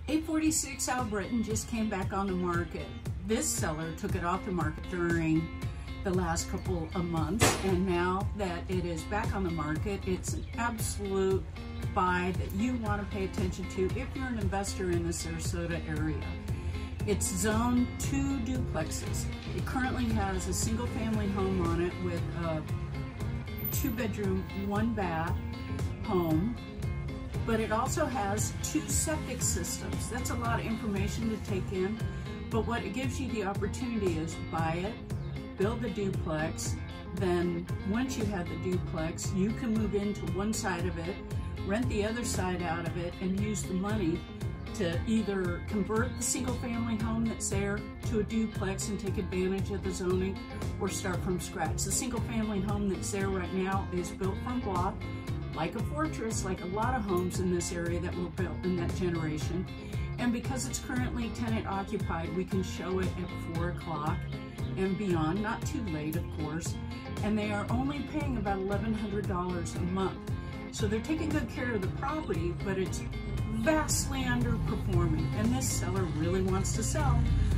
846 ALBRITTON just came back on the market. This seller took it off the market during the last couple of months, and now that it is back on the market, it's an absolute buy that you want to pay attention to if you're an investor in the Sarasota area. It's zone 2 duplexes. It currently has a single family home on it with a 2-bedroom, 1-bath home, but it also has 2 septic systems. That's a lot of information to take in, but what it gives you the opportunity is buy it, build the duplex, then once you have the duplex, you can move into one side of it, rent the other side out of it, and use the money to either convert the single family home that's there to a duplex and take advantage of the zoning, or start from scratch. The single family home that's there right now is built from block, like a fortress, like a lot of homes in this area that were built in that generation. And because it's currently tenant occupied, we can show it at 4 o'clock and beyond, not too late of course, and they are only paying about $1,100 a month. So they're taking good care of the property, but it's vastly underperforming, and this seller really wants to sell.